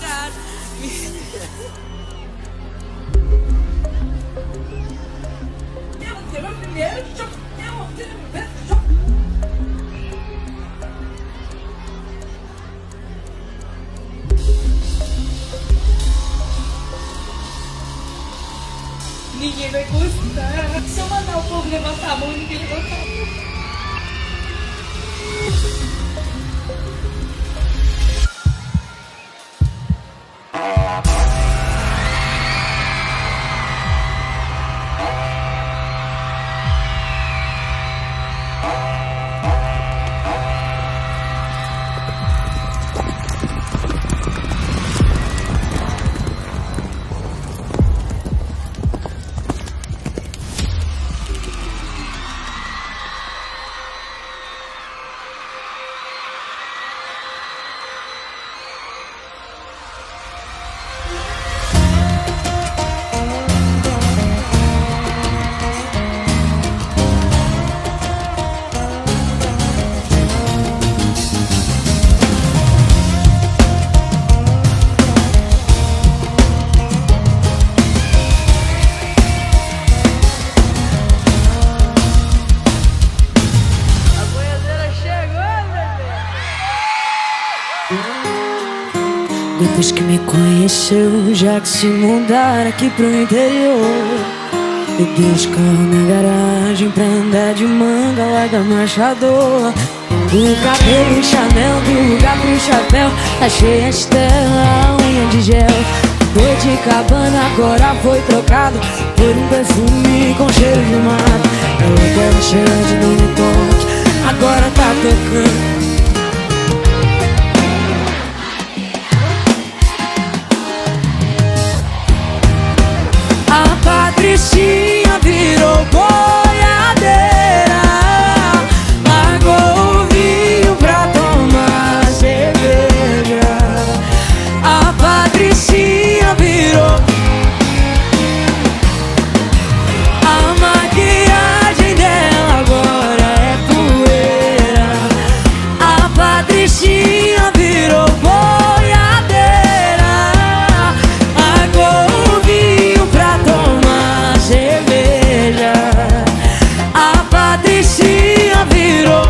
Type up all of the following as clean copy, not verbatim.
cara. Eu vou ter meu primeiro choque. Eu vou ter meu primeiro choque. Ninguém vai gostar. Se eu mandar o povo levantar a mão, ninguém levanta a mão. Depois que me conheceu, já que se mudar aqui pro interior, eu deixo o carro na garagem pra andar de manga, larga marchador. Do cabelo em Chanel, do lugar pro chapéu, achei a estela, a unha de gel. Dor de cabana agora foi trocado por um perfume com cheiro de mato. Ela quer cheirar de novo toque, agora tá tocando. Patricinha virou boiadeira, largou o vinho pra tomar cerveja. A Patricinha virou, a maquiagem dela agora é poeira. A Patricinha virou boiadeira, largou o vinho pra tomar cerveja. A Patricinha virou.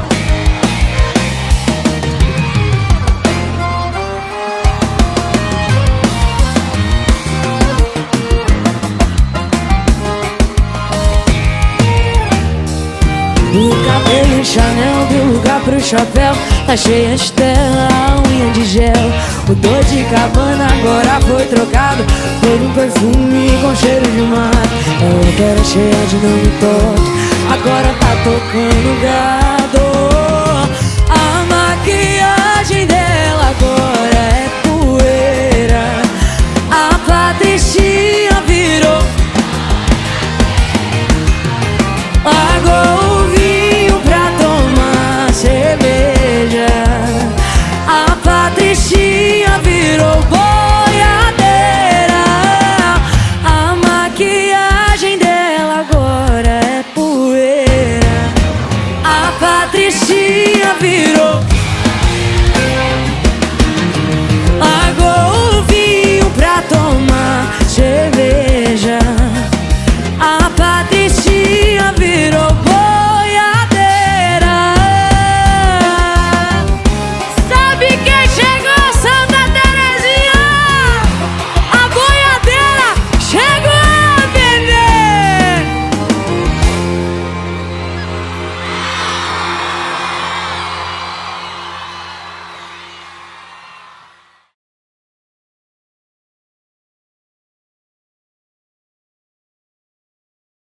Do cabelo em Chanel, do lugar pro chapéu, achei a estela, a unha de gel. O dor de cabana agora foi trocado por um perfume com cheiro de mato. Ela quer cheia de não me toque, agora tá tocando gás.